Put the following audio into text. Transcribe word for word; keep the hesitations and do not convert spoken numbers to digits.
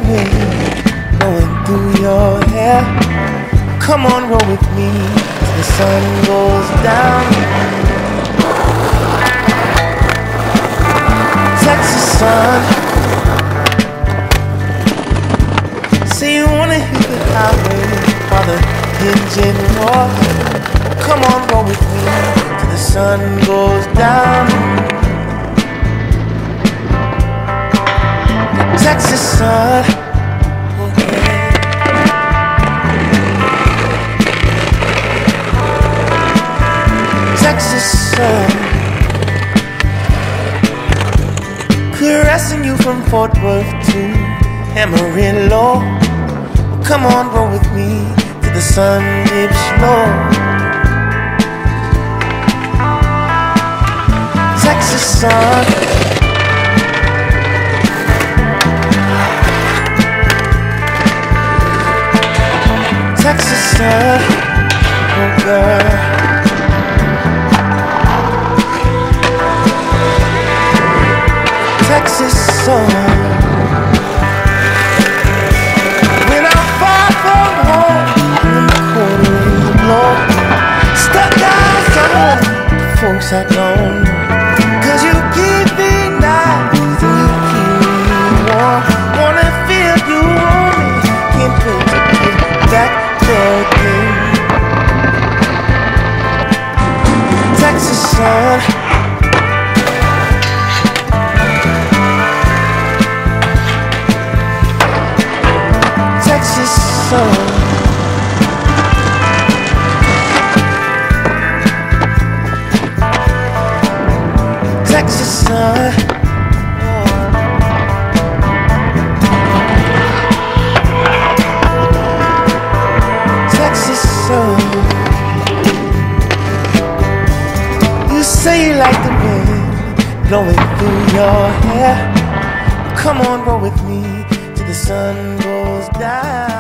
wind blowing through your hair. Come on, roll with me till the sun goes down. Texas sun. Say you wanna hit the highway while the engine roars. Come on, roll with me till the sun goes down. Texas sun. Texas sun, caressing you from Fort Worth to Amarillo. Come on, roll with me till the sun dips low. Texas sun, Texas sun, oh girl. Texas sun. When I'm far from home, in the cold wind blow, stuck down somewhere, folks I don't know. Cause you keep me nice and you keep me warm. Wanna feel you on me, can't wait to get back there again. Texas sun. Texas sun. Texas sun. Texas sun. You say you like the wind blowing through your hair. Come on, roll with me till the sun goes down.